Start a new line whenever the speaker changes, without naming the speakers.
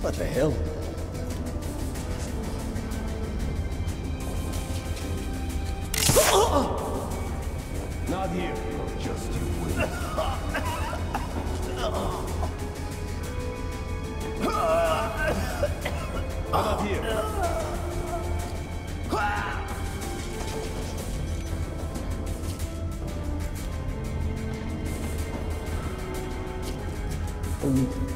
What the hell? Not here. Just you wait. Not here.
Only